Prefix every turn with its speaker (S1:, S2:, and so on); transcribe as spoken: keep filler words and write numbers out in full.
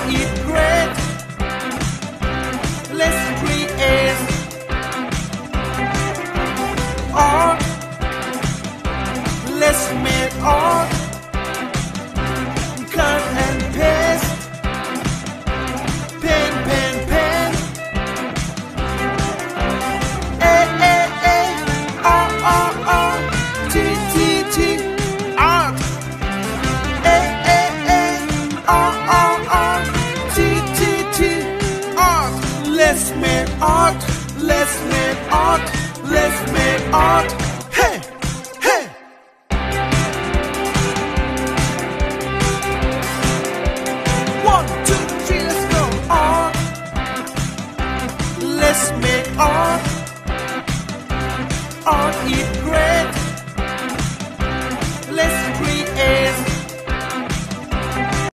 S1: it great. Let's create art. Let's make art. Cut and paste. Pen, pen, pen. A, A, A. R, R, R. T, T, T. Art. A, A, A. R, R, R. T, T, T. Art. Let's make art. Let's make art. Let's make art. Hey, hey. One, two, three, let's go. Art. Let's make art. Art is great. Let's create